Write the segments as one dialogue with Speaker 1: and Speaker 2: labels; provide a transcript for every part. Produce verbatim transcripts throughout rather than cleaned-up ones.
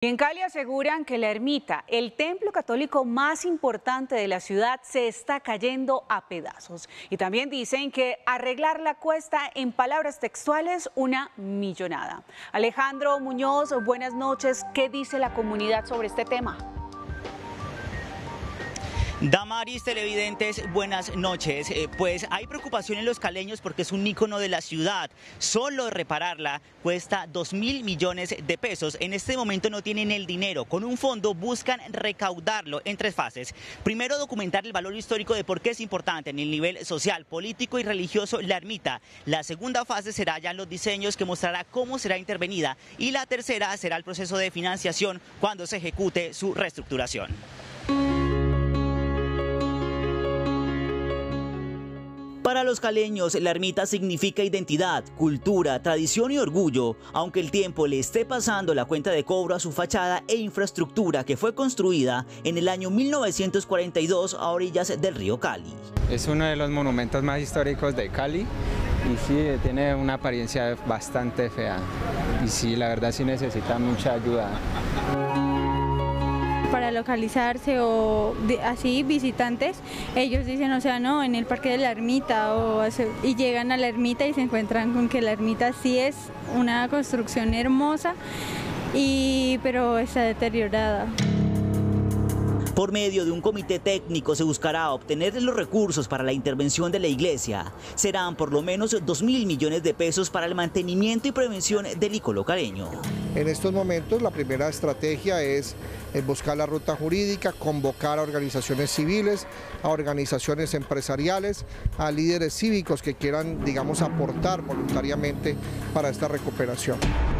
Speaker 1: En Cali aseguran que la ermita, el templo católico más importante de la ciudad, se está cayendo a pedazos. Y también dicen que arreglarla cuesta, en palabras textuales, una millonada. Alejandro Muñoz, buenas noches. ¿Qué dice la comunidad sobre este tema?
Speaker 2: Damaris, televidentes, buenas noches. Eh, pues hay preocupación en los caleños porque es un ícono de la ciudad. Solo repararla cuesta dos mil millones de pesos. En este momento no tienen el dinero. Con un fondo buscan recaudarlo en tres fases. Primero, documentar el valor histórico de por qué es importante en el nivel social, político y religioso la ermita. La segunda fase será ya los diseños, que mostrará cómo será intervenida. Y la tercera será el proceso de financiación cuando se ejecute su reestructuración. Para los caleños, la ermita significa identidad, cultura, tradición y orgullo, aunque el tiempo le esté pasando la cuenta de cobro a su fachada e infraestructura que fue construida en el año mil novecientos cuarenta y dos a orillas del río Cali.
Speaker 3: Es uno de los monumentos más históricos de Cali y sí, tiene una apariencia bastante fea y sí, la verdad sí necesita mucha ayuda.
Speaker 4: Para localizarse o de, así visitantes, ellos dicen, o sea, no, en el Parque de la Ermita, o, y llegan a la ermita y se encuentran con que la ermita sí es una construcción hermosa, y, pero está deteriorada.
Speaker 2: Por medio de un comité técnico se buscará obtener los recursos para la intervención de la iglesia. Serán por lo menos dos mil millones de pesos para el mantenimiento y prevención del ícono caleño.
Speaker 5: En estos momentos la primera estrategia es buscar la ruta jurídica, convocar a organizaciones civiles, a organizaciones empresariales, a líderes cívicos que quieran, digamos, aportar voluntariamente para esta recuperación.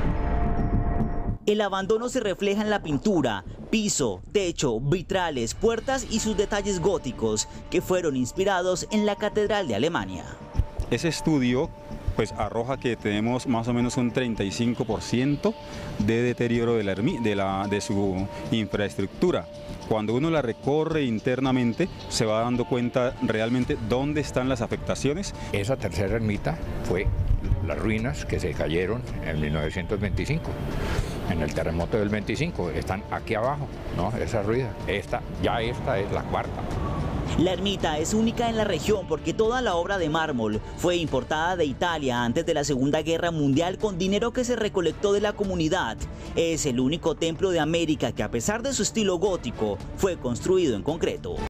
Speaker 2: El abandono se refleja en la pintura, piso, techo, vitrales, puertas y sus detalles góticos, que fueron inspirados en la Catedral de Alemania.
Speaker 6: Ese estudio pues arroja que tenemos más o menos un treinta y cinco por ciento de deterioro de, la, de, la, de su infraestructura. Cuando uno la recorre internamente se va dando cuenta realmente dónde están las afectaciones.
Speaker 7: Esa tercera ermita fue las ruinas que se cayeron en mil novecientos veinticinco, en el terremoto del veinticinco, están aquí abajo, ¿no? Esa ruina, esta, ya esta es la cuarta.
Speaker 2: La ermita es única en la región porque toda la obra de mármol fue importada de Italia antes de la Segunda Guerra Mundial con dinero que se recolectó de la comunidad. Es el único templo de América que, a pesar de su estilo gótico, fue construido en concreto.